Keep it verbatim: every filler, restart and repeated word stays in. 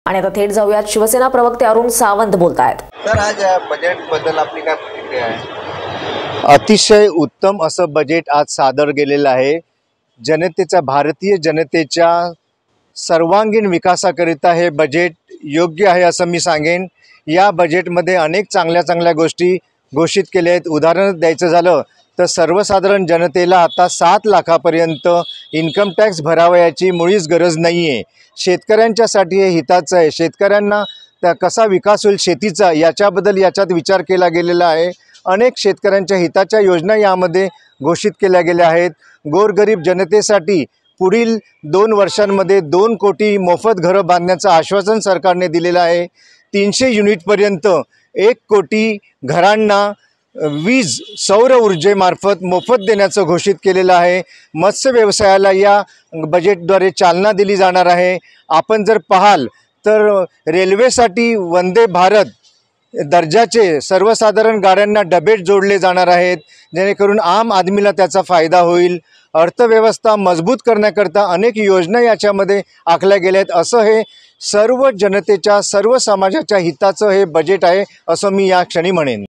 आणि आता थेट जाऊयात शिवसेना प्रवक्ते अरुण सावंत बोलतायत। सर, आज बजेट बद्दल आपली काय प्रतिक्रिया आहे? अतिशय उत्तम असं बजेट आज सादर केलेलं आहे। जनतेचा भारतीय जनतेच्या सर्वांगीण विकासाकरिता हे बजेट योग्य आहे असं मी सांगेन। या बजेटमध्ये अनेक चांगल्या चांगल्या गोष्टी घोषित केल्या आहेत। उदाहरण द्यायचं झालं तर सर्वसाधारण जनतेला आता सात लाखापर्यंत इन्कम टॅक्स भरावयाची मुळीच गरज नाही आहे। शेतकऱ्यांच्यासाठी हे हिताचं आहे। शेतकऱ्यांना त्या कसा विकास होईल शेतीचा याच्याबद्दल याच्यात विचार केला गेलेला आहे। अनेक शेतकऱ्यांच्या हिताच्या योजना यामध्ये घोषित केल्या गेल्या आहेत। गोरगरीब जनतेसाठी पुढील दोन वर्षांमध्ये दोन कोटी मोफत घरं बांधण्याचं आश्वासन सरकारने दिलेलं आहे। तीनशे युनिटपर्यंत एक कोटी घरांना वीज सौर ऊर्जेमार्फत मोफत देण्याचं घोषित केलेलं आहे। मत्स्य व्यवसायाला या बजेटद्वारे चालना दिली जाणार आहे। आपण जर पाहाल तर रेल्वेसाठी वंदे भारत दर्जाचे सर्वसाधारण गाड्यांना डबे जोडले जाणार आहेत, जेणेकरून आम आदमीला त्याचा फायदा होईल। अर्थव्यवस्था मजबूत करण्याकरता अनेक योजना याच्यामध्ये आखल्या गेल्या आहेत। असं हे सर्व जनतेच्या सर्व समाजाच्या हिताचं हे बजेट आहे असं मी या क्षणी म्हणेन।